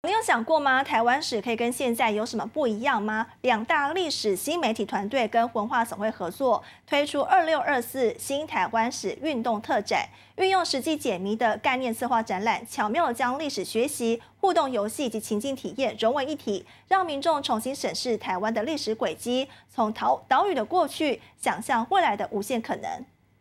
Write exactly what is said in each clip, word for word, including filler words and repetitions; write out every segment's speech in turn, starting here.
你有想过吗？台湾史可以跟现在有什么不一样吗？两大历史新媒体团队跟文化总会合作，推出二六二四新台湾史运动特展，运用实际解谜的概念策划展览，巧妙地将历史学习、互动游戏以及情境体验融为一体，让民众重新审视台湾的历史轨迹，从岛岛屿的过去，想象未来的无限可能。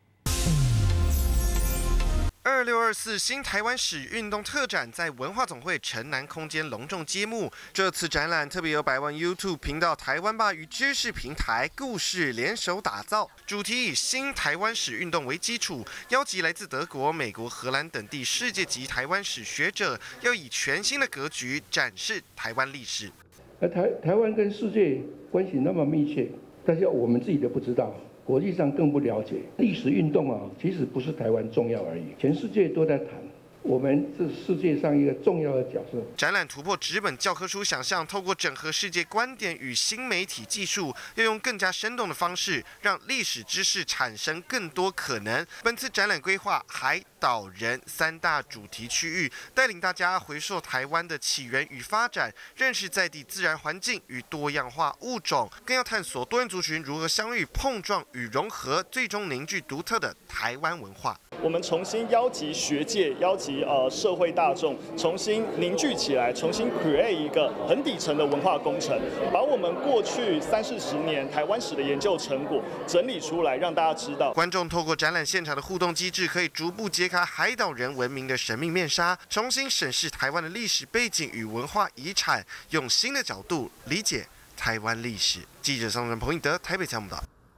二六二四新台湾史运动特展在文化总会城南空间隆重揭幕。这次展览特别由百万 YouTube 频道台湾吧与知识平台故事联手打造，主题以新台湾史运动为基础，邀集来自德国、美国、荷兰等地世界级台湾史学者，要以全新的格局展示台湾历史。 而台台湾跟世界关系那么密切，但是我们自己都不知道。国际上更不了解历史运动啊，其实不是台湾重要而已，全世界都在谈。我们是世界上一个重要的角色。 展览突破纸本教科书想象，透过整合世界观点与新媒体技术，要用更加生动的方式，让历史知识产生更多可能。本次展览规划海岛人三大主题区域，带领大家回溯台湾的起源与发展，认识在地自然环境与多样化物种，更要探索多元族群如何相遇、碰撞与融合，最终凝聚独特的台湾文化。 我们重新邀集学界、邀集呃社会大众，重新凝聚起来，重新 create 一个很底层的文化工程，把我们过去三四十年台湾史的研究成果整理出来，让大家知道。 观众透过展览现场的互动机制，可以逐步揭开海岛人文明的神秘面纱，重新审视台湾的历史背景与文化遗产，用新的角度理解台湾历史。记者桑仁彭义德台北采访报道。